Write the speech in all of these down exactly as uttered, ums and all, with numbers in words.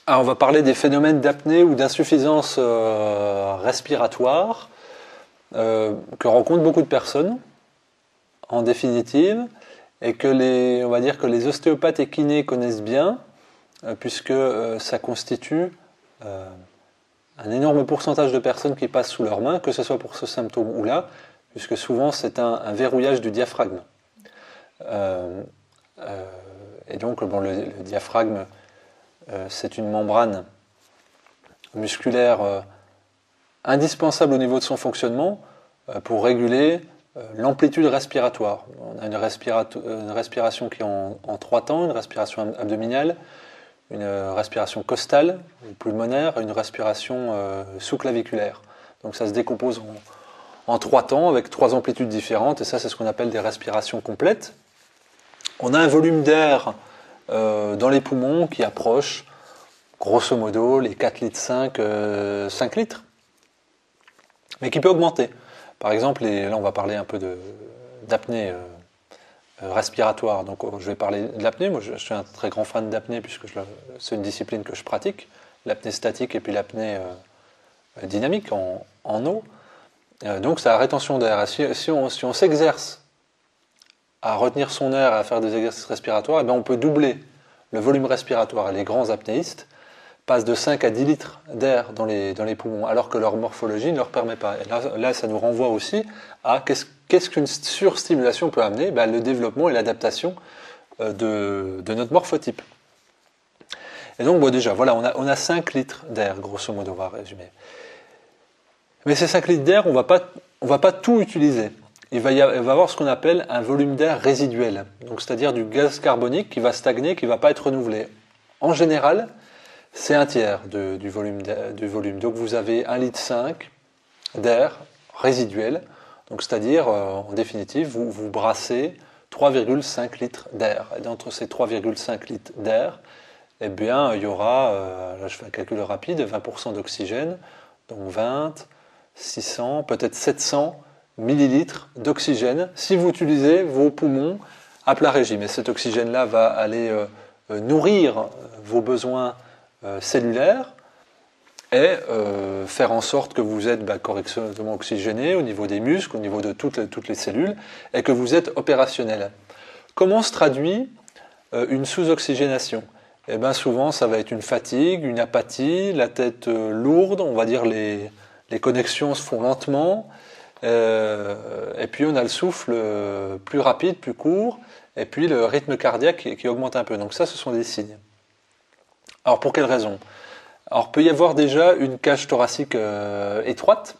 Alors, on va parler des phénomènes d'apnée ou d'insuffisance euh, respiratoire euh, que rencontrent beaucoup de personnes, en définitive, et que les, on va dire que les ostéopathes et kinés connaissent bien, euh, puisque euh, ça constitue euh, un énorme pourcentage de personnes qui passent sous leurs mains, que ce soit pour ce symptôme ou là, puisque souvent c'est un, un verrouillage du diaphragme. Euh, euh, et donc, bon, le, le diaphragme, euh, c'est une membrane musculaire euh, indispensable au niveau de son fonctionnement euh, pour réguler euh, l'amplitude respiratoire. On a une, une respiration qui est en, en trois temps, une respiration abdominale, une respiration costale ou pulmonaire, et une respiration euh, sous-claviculaire. Donc ça se décompose en, en trois temps avec trois amplitudes différentes, et ça c'est ce qu'on appelle des respirations complètes. On a un volume d'air euh, dans les poumons qui approche grosso modo les quatre litres cinq, euh, cinq litres, mais qui peut augmenter. Par exemple, les, là on va parler un peu de, d'apnée euh, euh, respiratoire, donc oh, je vais parler de l'apnée. Moi je, je suis un très grand fan d'apnée puisque je, c'est une discipline que je pratique, l'apnée statique et puis l'apnée euh, dynamique en, en eau. Euh, donc c'est la rétention d'air. Si, si, on, si on s'exerce à retenir son air et à faire des exercices respiratoires, eh bien on peut doubler le volume respiratoire. Les grands apnéistes passent de cinq à dix litres d'air dans les, dans les poumons, alors que leur morphologie ne leur permet pas. Et là, là, ça nous renvoie aussi à qu'est-ce, qu'est-ce qu'une surstimulation peut amener? Ben, le développement et l'adaptation de, de notre morphotype. Et donc, bon, déjà, voilà, on a, on a cinq litres d'air, grosso modo, on va résumer. Mais ces cinq litres d'air, on ne va pas tout utiliser. Il va y avoir ce qu'on appelle un volume d'air résiduel, donc c'est-à-dire du gaz carbonique qui va stagner, qui ne va pas être renouvelé. En général, c'est un tiers de, du, volume du volume. Donc vous avez un virgule cinq litre d'air résiduel, donc c'est-à-dire, euh, en définitive, vous, vous brassez trois virgule cinq litres d'air. Et d'entre ces trois virgule cinq litres d'air, eh bien, il y aura, euh, là je fais un calcul rapide, vingt pour cent d'oxygène, donc vingt, six cents, peut-être sept cents millilitres d'oxygène si vous utilisez vos poumons à plat régime. Et cet oxygène-là va aller euh, nourrir vos besoins euh, cellulaires et euh, faire en sorte que vous êtes bah, correctement oxygéné au niveau des muscles, au niveau de toutes les, toutes les cellules, et que vous êtes opérationnel. Comment se traduit euh, une sous-oxygénation? Eh bien souvent ça va être une fatigue, une apathie, la tête euh, lourde, on va dire les, les connexions se font lentement, Euh, et puis on a le souffle plus rapide, plus court, et puis le rythme cardiaque qui, qui augmente un peu. Donc ça, ce sont des signes. Alors pour quelles raisons? Alors peut y avoir déjà une cage thoracique euh, étroite,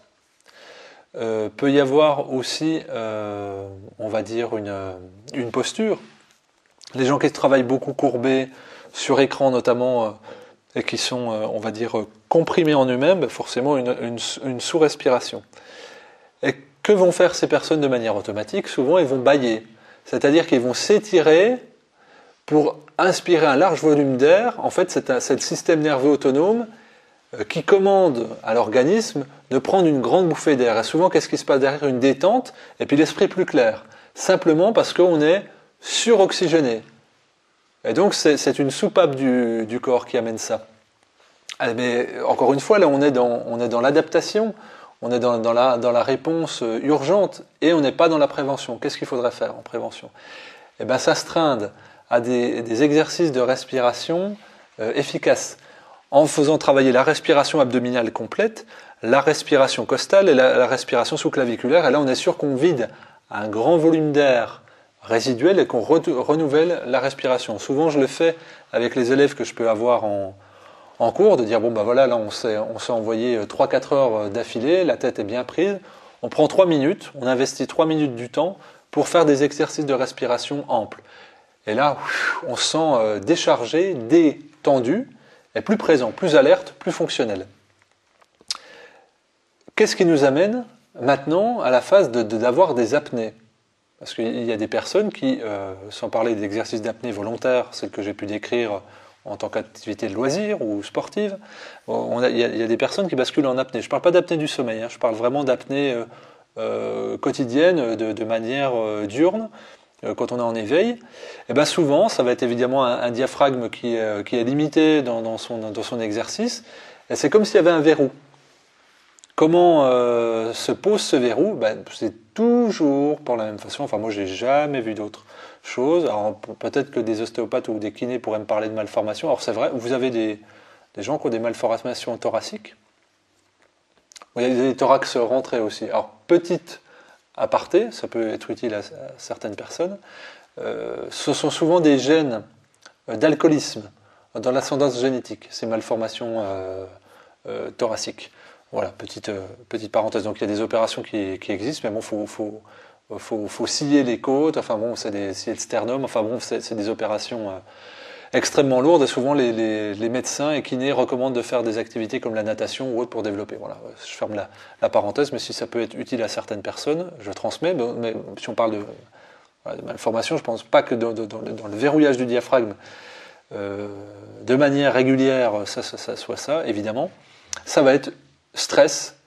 euh, peut y avoir aussi, euh, on va dire, une, une posture. Les gens qui travaillent beaucoup courbés, sur écran notamment, euh, et qui sont, euh, on va dire, comprimés en eux-mêmes, forcément une, une, une sous-respiration. Et que vont faire ces personnes de manière automatique? Souvent, ils vont bâiller. C'est-à-dire qu'ils vont s'étirer pour inspirer un large volume d'air. En fait, c'est, un, c'est le système nerveux autonome euh, qui commande à l'organisme de prendre une grande bouffée d'air. Et souvent, qu'est-ce qui se passe derrière? Une détente, et puis l'esprit plus clair. Simplement parce qu'on est suroxygéné. Et donc, c'est, c'est une soupape du, du corps qui amène ça. Mais encore une fois, là, on est dans, on est dans l'adaptation. On est dans, dans, la, dans la réponse urgente et on n'est pas dans la prévention. Qu'est-ce qu'il faudrait faire en prévention? Eh bien, s'astreindre à des, des exercices de respiration euh, efficaces, en faisant travailler la respiration abdominale complète, la respiration costale et la, la respiration sous-claviculaire. Et là, on est sûr qu'on vide un grand volume d'air résiduel et qu'on re, renouvelle la respiration. Souvent, je le fais avec les élèves que je peux avoir en en cours, de dire, bon ben voilà, là on s'est, on s'est envoyé trois à quatre heures d'affilée, la tête est bien prise, on prend trois minutes, on investit trois minutes du temps pour faire des exercices de respiration amples. Et là, on se sent déchargé, détendu, et plus présent, plus alerte, plus fonctionnel. Qu'est-ce qui nous amène maintenant à la phase de, de, d'avoir des apnées? Parce qu'il y a des personnes qui, euh, sans parler d'exercices d'apnée volontaires, celles que j'ai pu décrire en tant qu'activité de loisir ou sportive, on a, il, y a, il y a des personnes qui basculent en apnée. Je ne parle pas d'apnée du sommeil, hein, je parle vraiment d'apnée euh, euh, quotidienne, de, de manière euh, diurne, euh, quand on est en éveil, et ben souvent, ça va être évidemment un, un diaphragme qui, euh, qui est limité dans, dans, son, dans son exercice, et c'est comme s'il y avait un verrou. Comment euh, se pose ce verrou? Ben, c'est toujours pour la même façon. Enfin, moi, j'ai jamais vu d'autre chose. Alors, peut-être que des ostéopathes ou des kinés pourraient me parler de malformations. Alors, c'est vrai, vous avez des, des gens qui ont des malformations thoraciques. Il y a des thorax rentrés aussi. Alors, petite aparté, ça peut être utile à, à certaines personnes. Euh, ce sont souvent des gènes d'alcoolisme dans l'ascendance génétique, ces malformations euh, euh, thoraciques. Voilà, petite, euh, petite parenthèse. Donc il y a des opérations qui, qui existent, mais bon, il faut, faut, faut, faut scier les côtes, enfin bon, c'est des scier le sternum, enfin bon, c'est des opérations euh, extrêmement lourdes, et souvent les, les, les médecins et kinés recommandent de faire des activités comme la natation ou autre pour développer. Voilà, je ferme la, la parenthèse, mais si ça peut être utile à certaines personnes, je transmets, mais, mais si on parle de, voilà, de malformation, je ne pense pas que dans, dans, dans le verrouillage du diaphragme, euh, de manière régulière, ça, ça, ça soit ça, évidemment. Ça va être stress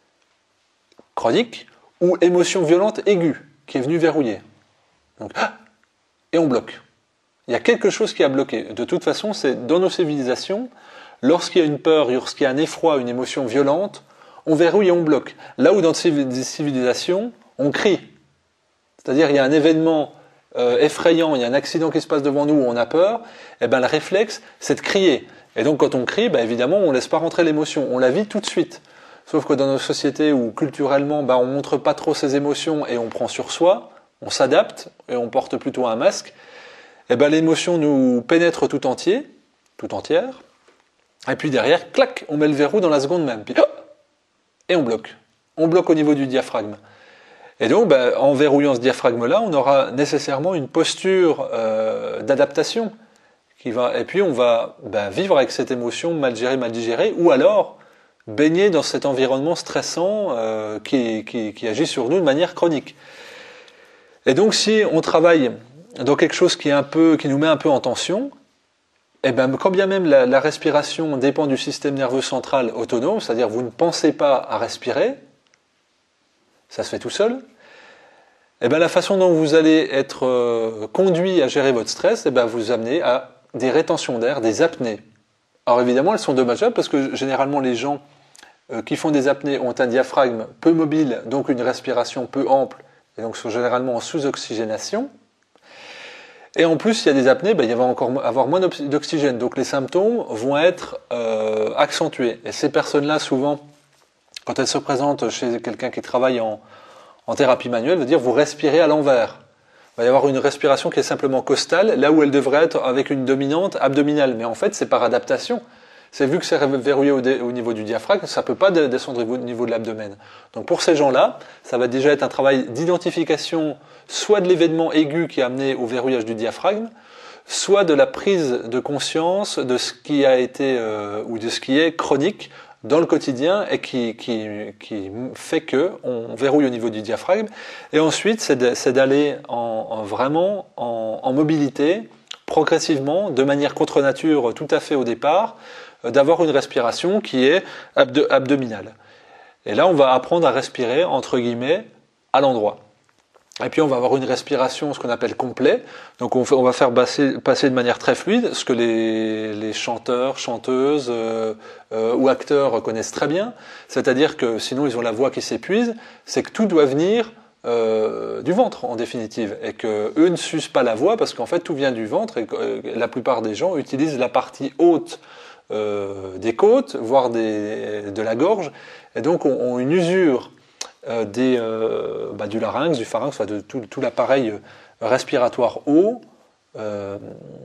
chronique ou émotion violente aiguë qui est venue verrouiller. Donc, et on bloque. Il y a quelque chose qui a bloqué. De toute façon, c'est dans nos civilisations, lorsqu'il y a une peur, lorsqu'il y a un effroi, une émotion violente, on verrouille et on bloque. Là où dans des civilisations, on crie. C'est-à-dire il y a un événement euh, effrayant, il y a un accident qui se passe devant nous où on a peur, et ben le réflexe, c'est de crier. Et donc quand on crie, ben évidemment, on ne laisse pas rentrer l'émotion, on la vit tout de suite. Sauf que dans nos sociétés où culturellement, ben, on ne montre pas trop ses émotions et on prend sur soi, on s'adapte et on porte plutôt un masque, et ben l'émotion nous pénètre tout entier, tout entière, et puis derrière, clac, on met le verrou dans la seconde même, puis, et on bloque. On bloque au niveau du diaphragme. Et donc, ben, en verrouillant ce diaphragme-là, on aura nécessairement une posture euh, d'adaptation. Qui va, et puis on va ben, vivre avec cette émotion mal gérée, mal digérée, ou alors baigner dans cet environnement stressant euh, qui, qui, qui agit sur nous de manière chronique. Et donc si on travaille dans quelque chose qui, est un peu, qui nous met un peu en tension, et ben, quand bien même la, la respiration dépend du système nerveux central autonome, c'est-à-dire vous ne pensez pas à respirer, ça se fait tout seul, et ben, la façon dont vous allez être euh, conduit à gérer votre stress, et ben, vous amenez à des rétentions d'air, des apnées. Alors évidemment, elles sont dommageables parce que généralement les gens euh, qui font des apnées ont un diaphragme peu mobile, donc une respiration peu ample, et donc sont généralement en sous-oxygénation. Et en plus, il y a des apnées, ben, il va encore avoir moins d'oxygène, donc les symptômes vont être euh, accentués. Et ces personnes-là, souvent, quand elles se présentent chez quelqu'un qui travaille en, en thérapie manuelle, veut dire vous respirez à l'envers. Il va y avoir une respiration qui est simplement costale, là où elle devrait être avec une dominante abdominale. Mais en fait, c'est par adaptation. C'est vu que c'est verrouillé au, au niveau du diaphragme, ça ne peut pas descendre au niveau de l'abdomen. Donc pour ces gens-là, ça va déjà être un travail d'identification, soit de l'événement aigu qui a amené au verrouillage du diaphragme, soit de la prise de conscience de ce qui a été, euh, ou de ce qui est chronique dans le quotidien et qui, qui, qui fait que on verrouille au niveau du diaphragme. Et ensuite, c'est d'aller en, en vraiment en, en mobilité, progressivement, de manière contre nature tout à fait au départ, d'avoir une respiration qui est abdo abdominale. Et là, on va apprendre à respirer, entre guillemets, à l'endroit. Et puis on va avoir une respiration, ce qu'on appelle complet. Donc on, fait, on va faire passer, passer de manière très fluide, ce que les, les chanteurs, chanteuses euh, euh, ou acteurs connaissent très bien. C'est-à-dire que sinon ils ont la voix qui s'épuise, c'est que tout doit venir euh, du ventre en définitive. Et qu'eux ne s'usent pas la voix parce qu'en fait tout vient du ventre et que euh, la plupart des gens utilisent la partie haute euh, des côtes, voire des, de la gorge. Et donc on, on une usure Euh, des, euh, bah, du larynx, du pharynx, enfin de tout, tout l'appareil respiratoire haut. Euh,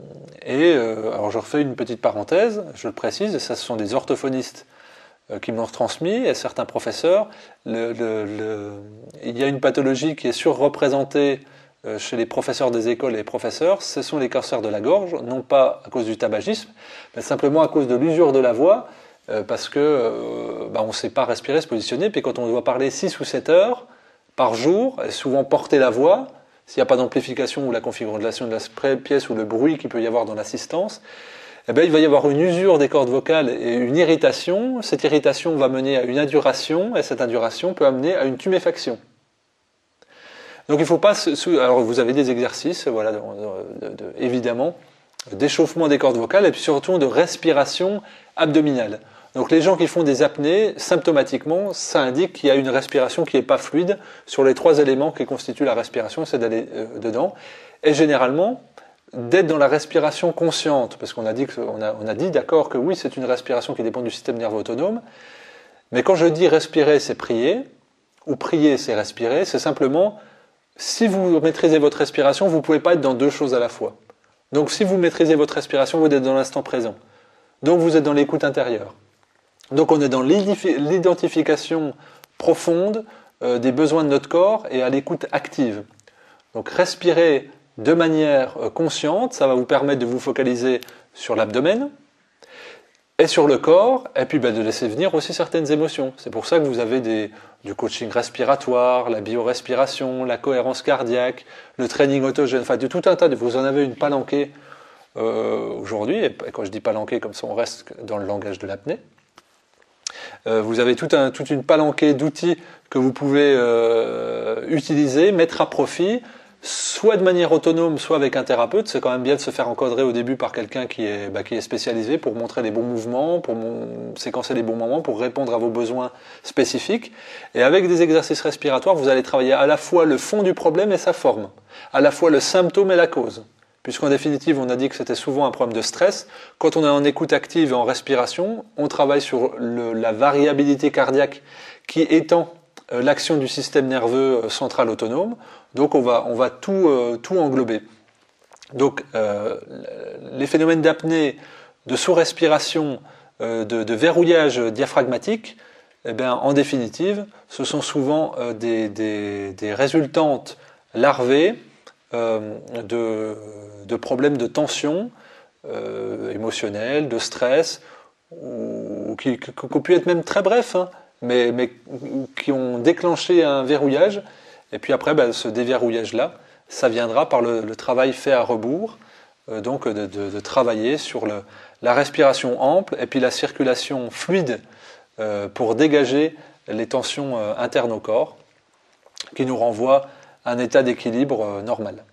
et euh, alors je refais une petite parenthèse, je le précise, ça ce sont des orthophonistes euh, qui m'ont transmis, et certains professeurs. Le, le, le, il y a une pathologie qui est surreprésentée euh, chez les professeurs des écoles et les professeurs, ce sont les cancers de la gorge, non pas à cause du tabagisme, mais simplement à cause de l'usure de la voix, parce que euh, bah, on ne sait pas respirer, se positionner, puis quand on doit parler six ou sept heures par jour, et souvent porter la voix, s'il n'y a pas d'amplification ou la configuration de la pièce ou le bruit qu'il peut y avoir dans l'assistance, eh ben, il va y avoir une usure des cordes vocales et une irritation. Cette irritation va mener à une induration, et cette induration peut amener à une tuméfaction. Donc il faut pas... Se, alors vous avez des exercices, voilà, de, de, de, évidemment, d'échauffement des cordes vocales et puis surtout de respiration abdominale. Donc les gens qui font des apnées, symptomatiquement, ça indique qu'il y a une respiration qui n'est pas fluide sur les trois éléments qui constituent la respiration, c'est d'aller euh, dedans. Et généralement, d'être dans la respiration consciente, parce qu'on a dit, que, on a, on a dit d'accord que oui, c'est une respiration qui dépend du système nerveux autonome, mais quand je dis respirer, c'est prier, ou prier, c'est respirer, c'est simplement, si vous maîtrisez votre respiration, vous ne pouvez pas être dans deux choses à la fois. Donc si vous maîtrisez votre respiration, vous êtes dans l'instant présent. Donc vous êtes dans l'écoute intérieure. Donc on est dans l'identification profonde euh, des besoins de notre corps et à l'écoute active. Donc respirer de manière euh, consciente, ça va vous permettre de vous focaliser sur l'abdomen et sur le corps, et puis ben, de laisser venir aussi certaines émotions. C'est pour ça que vous avez des, du coaching respiratoire, la biorespiration, la cohérence cardiaque, le training autogène, enfin de tout un tas, de, vous en avez une palanquée euh, aujourd'hui, et quand je dis palanquée, comme ça on reste dans le langage de l'apnée. Euh, vous avez tout un, toute une palanquée d'outils que vous pouvez euh, utiliser, mettre à profit, soit de manière autonome, soit avec un thérapeute. C'est quand même bien de se faire encadrer au début par quelqu'un qui est, bah, qui est spécialisé pour montrer les bons mouvements, pour mon, séquencer les bons moments, pour répondre à vos besoins spécifiques. Et avec des exercices respiratoires, vous allez travailler à la fois le fond du problème et sa forme, à la fois le symptôme et la cause. Puisqu'en définitive, on a dit que c'était souvent un problème de stress. Quand on est en écoute active et en respiration, on travaille sur le, la variabilité cardiaque qui étend euh, l'action du système nerveux central autonome. Donc on va, on va tout, euh, tout englober. Donc euh, les phénomènes d'apnée, de sous-respiration, euh, de, de verrouillage diaphragmatique, eh bien, en définitive, ce sont souvent euh, des, des, des résultantes larvées Euh, de, de problèmes de tension euh, émotionnelle, de stress, ou, qui, qui, qui ont pu être même très brefs, hein, mais, mais qui ont déclenché un verrouillage. Et puis après, ben, ce déverrouillage-là, ça viendra par le, le travail fait à rebours, euh, donc de, de, de travailler sur le, la respiration ample et puis la circulation fluide euh, pour dégager les tensions euh, internes au corps, qui nous renvoient un état d'équilibre normal.